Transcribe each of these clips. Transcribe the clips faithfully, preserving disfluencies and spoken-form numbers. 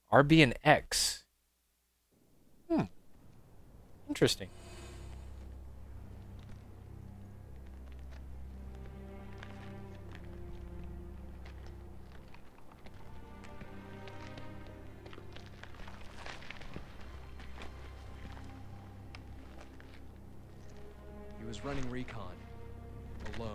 R B and X. Hmm. Interesting. He was running recon. Alone.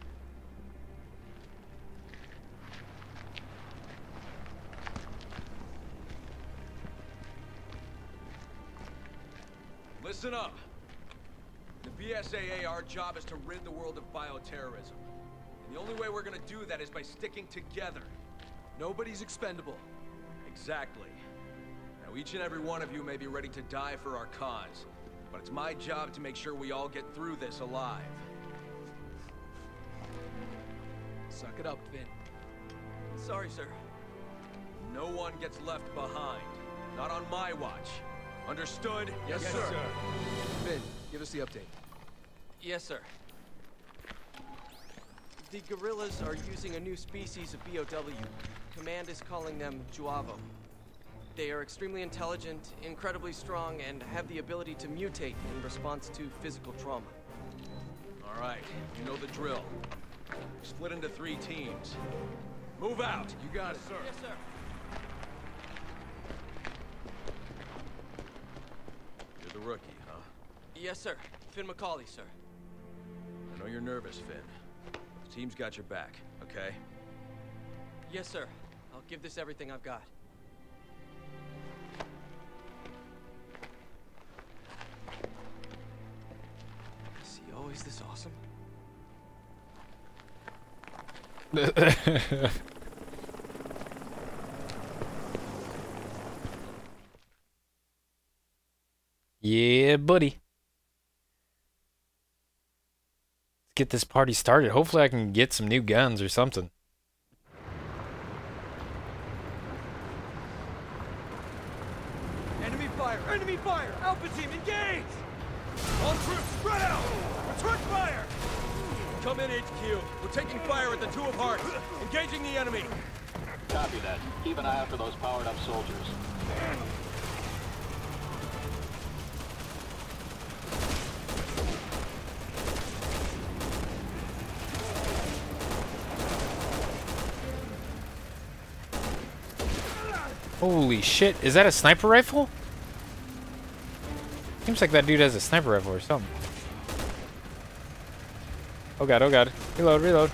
Listen up. The B S A A, our job is to rid the world of bioterrorism. And the only way we're gonna do that is by sticking together. Nobody's expendable. Exactly. Now each and every one of you may be ready to die for our cause, but it's my job to make sure we all get through this alive. Suck it up, Finn. Sorry, sir. No one gets left behind. Not on my watch. Understood? Yes, yes sir. sir. Finn, give us the update. Yes, sir. The guerrillas are using a new species of B O W. Command is calling them Juavo. They are extremely intelligent, incredibly strong, and have the ability to mutate in response to physical trauma. All right, you know the drill. Split into three teams. Move out! You got it, sir. Yes, sir. You're the rookie, huh? Yes, sir. Finn McCauley, sir. I know you're nervous, Finn. The team's got your back, okay? Yes, sir. I'll give this everything I've got. Is he always this awesome? Yeah, buddy. Let's get this party started. Hopefully I can get some new guns or something. Enemy fire! Enemy fire! Alpha team, engage! All troops, spread out! Return fire! Come in, H Q. We're taking fire at the Two of Hearts. Engaging the enemy. Copy that. Keep an eye out for those powered-up soldiers. Holy shit, is that a sniper rifle? Seems like that dude has a sniper rifle or something. Oh god, oh god. Reload, reload.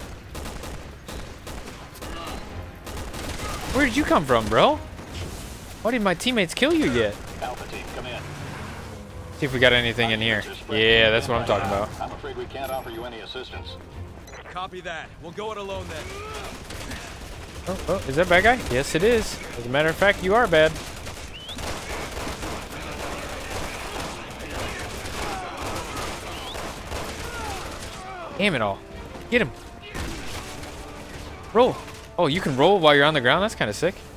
Where did you come from, bro? Why did my teammates kill you yet? Alpha team, come in. See if we got anything in here. Yeah, that's what I'm talking about. I'm afraid we can't offer you any assistance. Copy that. We'll go it alone then. Oh, oh, is that bad guy? Yes, it is. As a matter of fact, you are bad. Damn it all. Get him. Roll. Oh, you can roll while you're on the ground? That's kind of sick.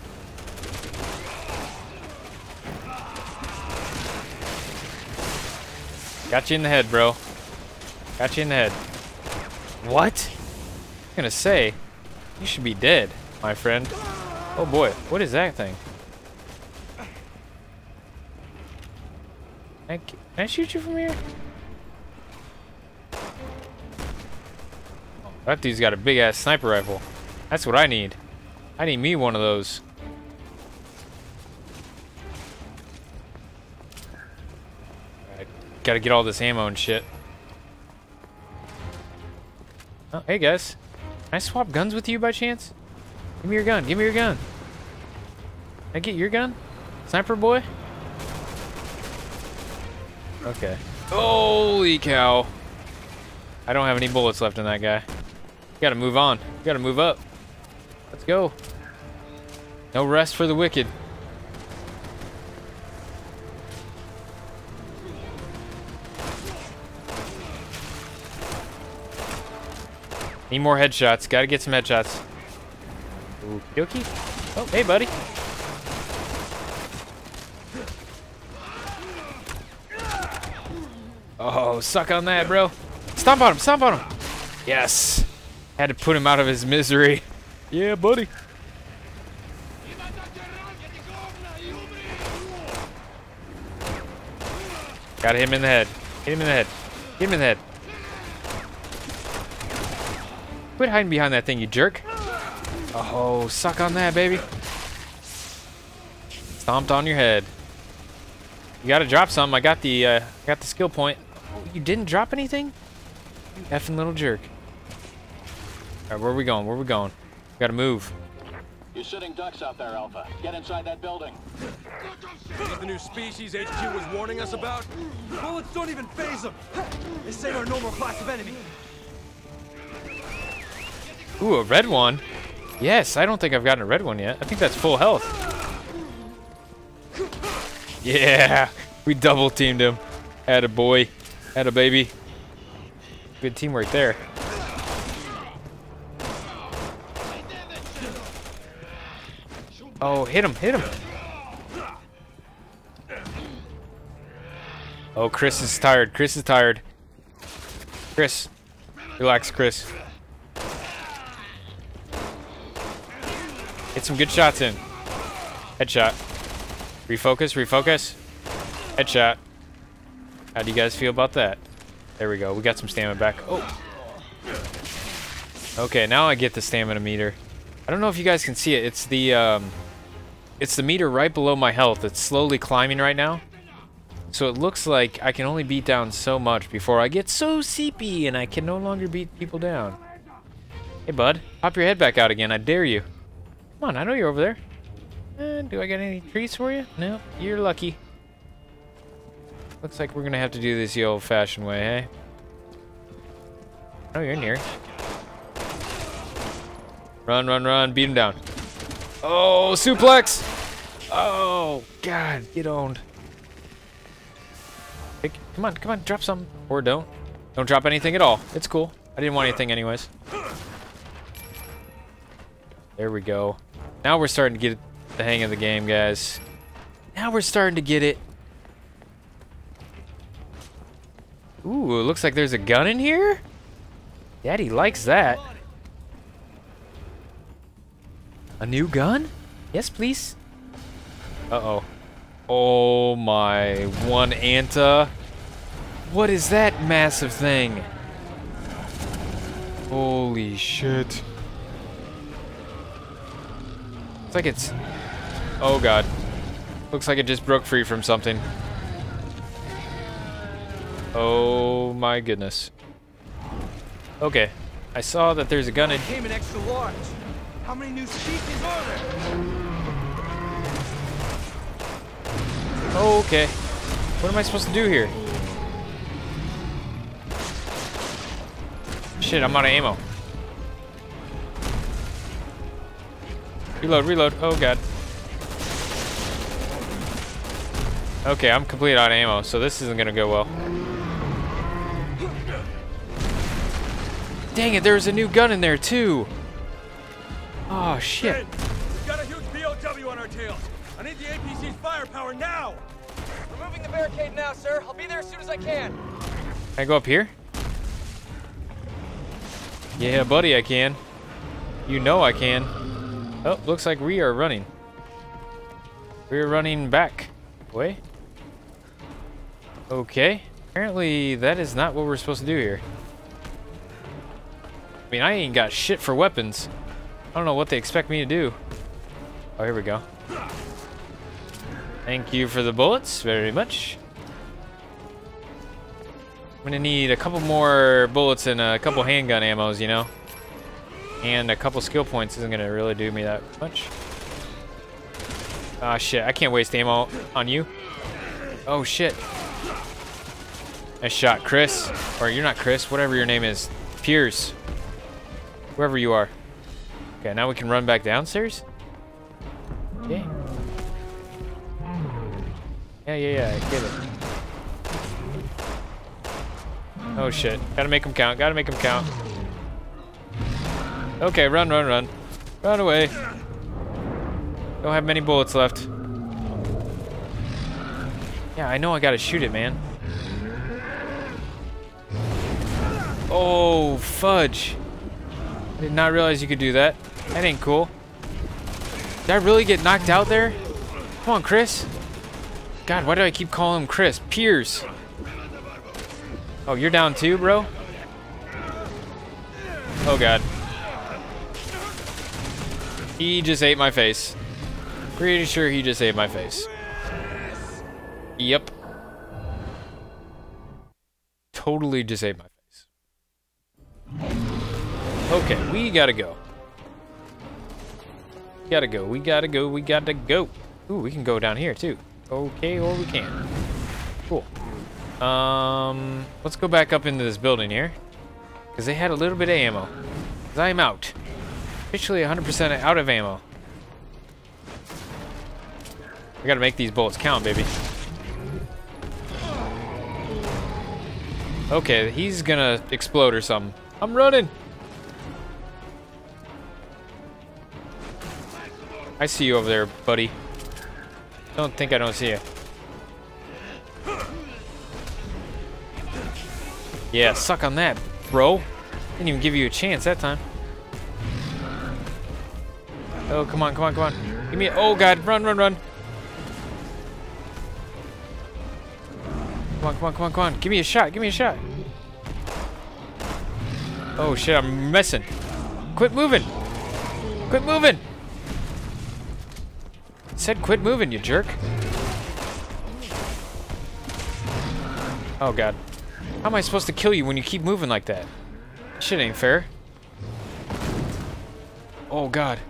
Got you in the head, bro. Got you in the head. What? I'm gonna say, you should be dead, my friend. Oh boy, what is that thing? Can I, can I shoot you from here? Oh, that dude's got a big ass sniper rifle. That's what I need. I need me one of those. Alright, gotta get all this ammo and shit. Oh, hey guys. Can I swap guns with you by chance? Give me your gun. Give me your gun. Can I get your gun? Sniper boy? Okay. Holy cow. I don't have any bullets left in that guy. Gotta move on. Gotta move up. Let's go. No rest for the wicked. Need more headshots. Gotta get some headshots. Okie dokie. Oh, hey, buddy. Oh, suck on that, bro. Stomp on him. Stomp on him. Yes. Had to put him out of his misery. Yeah, buddy. Gotta hit him in the head. Hit him in the head. Hit him in the head. Quit hiding behind that thing, you jerk. Oh, suck on that, baby. Stomped on your head. You gotta drop something. I got the uh, got the skill point. Oh, you didn't drop anything? You effing little jerk. Alright, where are we going? Where are we going? We gotta move. You're sitting ducks out there, Alpha. Get inside that building. This is the new species H Q was warning us about? Bullets don't even phase them. They say they're a normal class of enemy. Ooh, a red one. Yes, I don't think I've gotten a red one yet. I think that's full health. Yeah, we double teamed him. Had a boy, had a baby. Good teamwork there. Oh, hit him, hit him. Oh, Chris is tired. Chris is tired. Chris, relax, Chris. Get some good shots in. Headshot. Refocus, refocus. Headshot. How do you guys feel about that? There we go. We got some stamina back. Oh. Okay, now I get the stamina meter. I don't know if you guys can see it. It's the um, it's the meter right below my health. It's slowly climbing right now. So it looks like I can only beat down so much before I get so seepy and I can no longer beat people down. Hey, bud. Pop your head back out again. I dare you. Come on, I know you're over there. Uh, do I got any treats for you? No, you're lucky. Looks like we're gonna have to do this the old-fashioned way, hey? Oh, you're in here. Run, run, run. Beat him down. Oh, suplex! Oh, God, get owned. Hey, come on, come on, drop something. Or don't. Don't drop anything at all. It's cool. I didn't want anything anyways. There we go. Now we're starting to get the hang of the game, guys. Now we're starting to get it. Ooh, it looks like there's a gun in here? Daddy likes that. A new gun? Yes, please. Uh-oh. Oh my, one Anta. What is that massive thing? Holy shit. Looks like it's... Oh god. Looks like it just broke free from something. Oh my goodness. Okay. I saw that there's a gun in... Came in extra large. How many new species are there? Okay. What am I supposed to do here? Shit, I'm out of ammo. Reload, reload. Oh god. Okay, I'm completely out of ammo, so this isn't gonna go well. Dang it, there's a new gun in there too. Oh shit. We've got a huge B O W on our tails. I need the A P C's firepower now. Removing the barricade now, sir. I'll be there as soon as I can. Can I go up here? Yeah, buddy, I can. You know I can. Oh, looks like we are running. We're running back. Way. Okay. Apparently, that is not what we're supposed to do here. I mean, I ain't got shit for weapons. I don't know what they expect me to do. Oh, here we go. Thank you for the bullets very much. I'm gonna need a couple more bullets and a couple handgun ammos, you know? And a couple skill points isn't gonna really do me that much. Ah, shit, I can't waste ammo on you. Oh, shit. Nice shot, Chris. Or you're not Chris, whatever your name is. Piers. Whoever you are. Okay, now we can run back downstairs? Okay. Yeah, yeah, yeah, I get it. Oh shit, gotta make them count, gotta make them count. Okay, run, run, run. Run away. Don't have many bullets left. Yeah, I know I gotta shoot it, man. Oh, fudge. I did not realize you could do that. That ain't cool. Did I really get knocked out there? Come on, Chris. God, why do I keep calling him Chris? Piers. Oh, you're down too, bro? Oh, God. He just ate my face. Pretty sure he just ate my face. Yep. Totally just ate my face. Okay, we gotta go. Gotta go, we gotta go, we gotta go. Ooh, we can go down here too. Okay, or we can. Cool. Um, let's go back up into this building here. Because they had a little bit of ammo. Because I am out. Officially one hundred percent out of ammo. I gotta make these bullets count, baby. Okay, he's gonna explode or something. I'm running! I see you over there, buddy. Don't think I don't see you. Yeah, suck on that, bro. Didn't even give you a chance that time. Oh, come on, come on, come on. Give me a, oh God, run, run, run. Come on, come on, come on, come on. Give me a shot, give me a shot. Oh shit, I'm messing. Quit moving. Quit moving. I said quit moving, you jerk. Oh God. How am I supposed to kill you when you keep moving like that? Shit ain't fair. Oh God.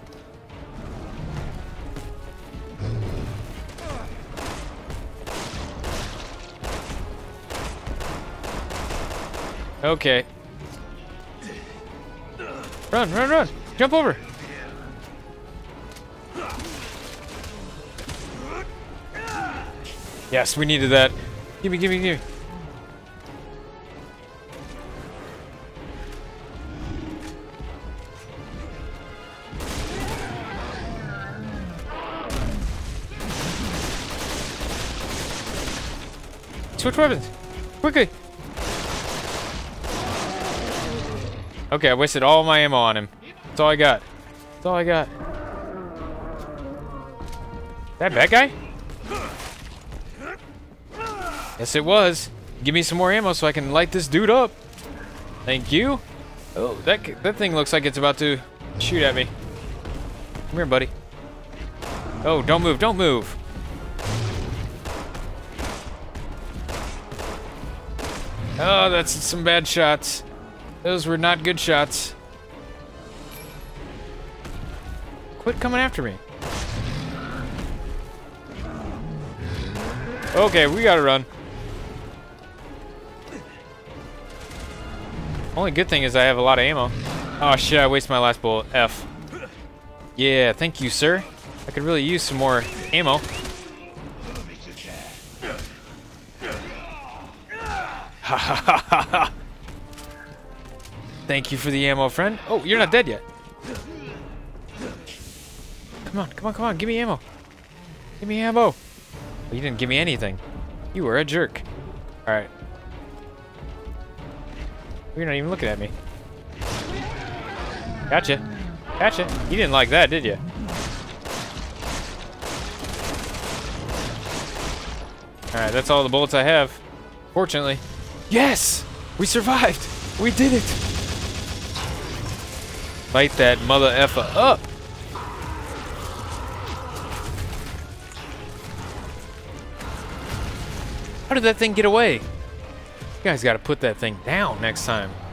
Okay. Run, run, run! Jump over! Yes, we needed that. Gimme, gimme, gimme. Switch weapons! Quickly! Okay, I wasted all my ammo on him. That's all I got. That's all I got. That bad guy? Yes, it was. Give me some more ammo so I can light this dude up. Thank you. Oh, that that thing looks like it's about to shoot at me. Come here, buddy. Oh, don't move, don't move. Oh, that's some bad shots. Those were not good shots. Quit coming after me. Okay, we gotta run. Only good thing is I have a lot of ammo. Oh shit, I wasted my last bullet. F. Yeah, thank you, sir. I could really use some more ammo. Ha ha ha ha ha. Thank you for the ammo, friend. Oh, you're not dead yet. Come on, come on, come on. Give me ammo. Give me ammo. Well, you didn't give me anything. You were a jerk. All right. You're not even looking at me. Gotcha. Gotcha. You didn't like that, did you? All right, that's all the bullets I have. Fortunately. Yes! We survived! We did it! Light that mother effer up! How did that thing get away? You guys gotta put that thing down next time.